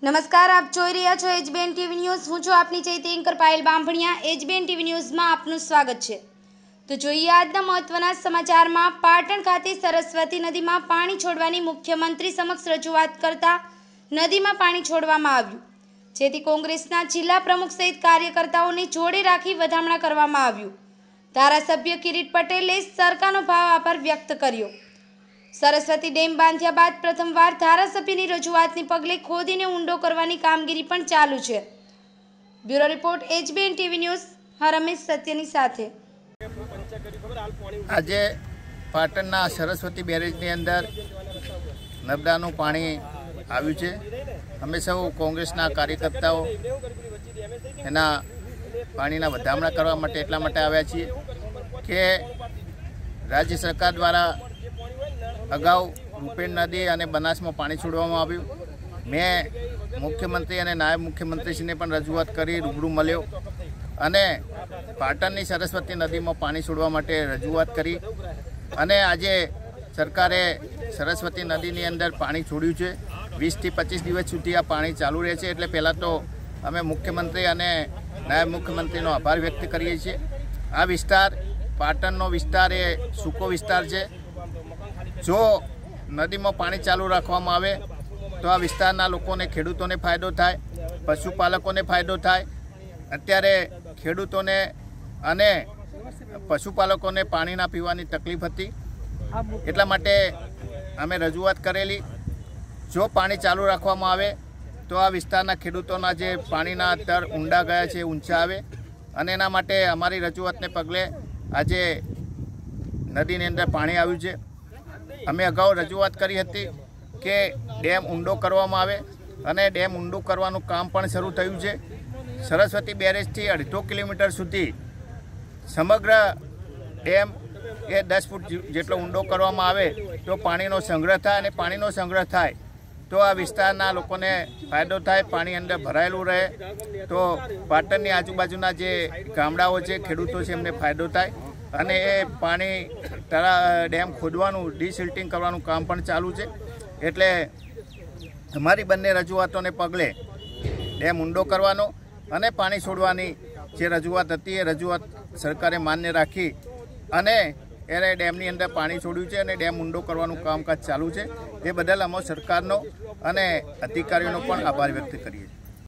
નમસ્કાર, આપ જોઈ રહ્યા છો એચબીએન ટીવી ન્યૂઝ। હું છું આપની ચૈતી anchor Payal Bambhaniya. HBN TV ન્યૂઝમાં આપનું સ્વાગત છે। તો જોઈએ આજના મહત્વના સમાચારમાં। પાટણ ખાતે સરસ્વતી નદીમાં પાણી છોડવાની મુખ્યમંત્રી સમક્ષ રજૂઆત કરતા નદીમાં પાણી છોડવામાં આવ્યું, જેથી કોંગ્રેસના જિલ્લા પ્રમુખ સહિત કાર્યકર્તાઓને જોડે રાખી વધામણા કરવામાં આવ્યું। ધારાસભ્ય કિરીટ પટેલે સરકારનો આભાર વ્યક્ત કર્યો। સરસ્વતી ડેમ બાંધ્યા બાદ પ્રથમવાર ધારાસભ્યની રજૂઆતને પગલે ખોદીને ઊંડો કરવાની કામગીરી પણ ચાલુ છે। Bureau report HBN TV news. Ramesh સત્યની સાથે। આજે પાટણના સરસ્વતી બેરેજની અંદર નર્મદાનું પાણી આવ્યું છે। અમે સૌ કોંગ્રેસના કાર્યકર્તાઓ એના પાણીના વધામણા કરવા માટે એટલા માટે આવ્યા છીએ કે રાજ્ય સરકાર દ્વારા અગાઉ રૂપેણ નદી અને બનાસમાં પાણી છોડવામાં આવ્યું। મેં મુખ્યમંત્રી અને નાયબ મુખ્યમંત્રીશ્રીને પણ રજૂઆત કરી, રૂબરૂ મળ્યો અને પાટણની સરસ્વતી નદીમાં પાણી છોડવા માટે રજૂઆત કરી અને આજે સરકારે સરસ્વતી નદીની અંદર પાણી છોડ્યું છે। 20 થી 25 દિવસ સુધી આ પાણી ચાલુ રહે છે। એટલે પહેલાં તો અમે મુખ્યમંત્રી અને નાયબ મુખ્યમંત્રીનો આભાર વ્યક્ત કરીએ છીએ। આ વિસ્તાર પાટણનો વિસ્તાર એ સૂકો વિસ્તાર છે। જો નદીમાં પાણી ચાલુ રાખવામાં આવે તો આ વિસ્તારના લોકોને, ખેડૂતોને ફાયદો થાય, પશુપાલકોને ફાયદો થાય। અત્યારે ખેડૂતોને અને પશુપાલકોને પાણીના પીવાની તકલીફ હતી, એટલા માટે અમે રજૂઆત કરેલી। જો પાણી ચાલુ રાખવામાં આવે તો આ વિસ્તારના ખેડૂતોના જે પાણીના તર ઊંડા ગયા છે ઊંચા આવે અને એના માટે અમારી રજૂઆતને પગલે આજે નદીની અંદર પાણી આવ્યું છે। અમે અગાઉ રજૂઆત કરી હતી કે ડેમ ઊંડો કરવામાં આવે અને ડેમ ઊંડું કરવાનું કામ પણ શરૂ થયું છે। સરસ્વતી બેરેજથી 2.5 કિલોમીટર સુધી સમગ્ર ડેમ એ 10 ફૂટ જેટલો ઊંડો કરવામાં આવે તો પાણીનો સંગ્રહ થાય અને પાણીનો સંગ્રહ થાય તો આ વિસ્તારના લોકોને ફાયદો થાય, પાણી અંદર ભરાયેલું રહે તો પાટણની આજુબાજુના જે ગામડાઓ છે, ખેડૂતો છે, એમને ફાયદો થાય અને એ પાણી ડેમ ખોદવાનું, ડિસિલ્ટિંગ કરવાનું કામ પણ ચાલુ છે। એટલે અમારી બંને રજૂઆતોને પગલે ડેમ ઊંડો કરવાનો અને પાણી છોડવાની જે રજૂઆત હતી એ રજૂઆત સરકારે માન્ય રાખી અને એને ડેમની અંદર પાણી છોડ્યું છે અને ડેમ ઊંડો કરવાનું કામકાજ ચાલુ છે। એ બદલ અમે સરકારનો અને અધિકારીઓનો પણ આભાર વ્યક્ત કરીએ છીએ।